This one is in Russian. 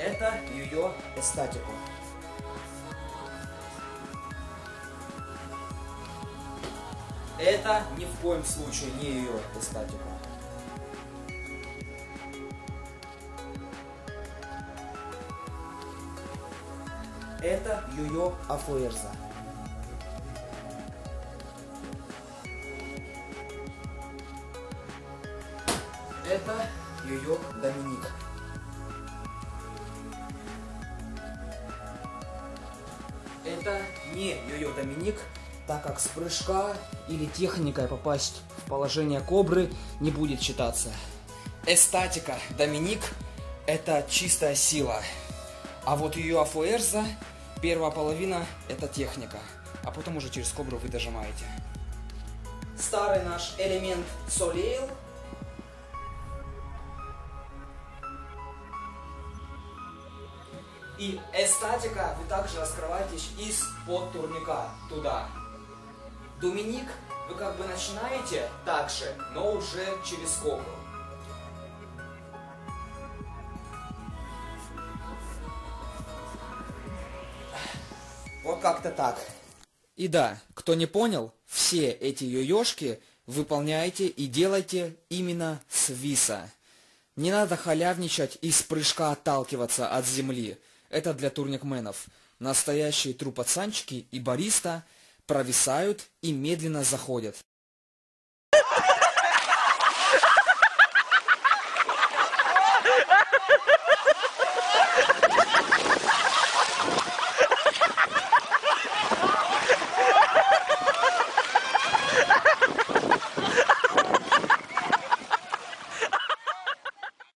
Это ее эстатику. Это ни в коем случае не ее эстатику. Это ее афуэрза. Это ее Доминик. Это не ее Доминик, так как с прыжка или техникой попасть в положение кобры не будет считаться. Эстатика Доминик – это чистая сила, а вот ее афуэрза, первая половина – это техника, а потом уже через кобру вы дожимаете. Старый наш элемент солейл. И эстатика вы также раскрываетесь из-под турника туда. Доминик вы как бы начинаете так же, но уже через кобру. Вот как-то так. И да, кто не понял, все эти йо-йошки выполняйте и делайте именно с виса. Не надо халявничать и с прыжка отталкиваться от земли. Это для турникменов. Настоящие тру-пацанчики и бариста провисают и медленно заходят.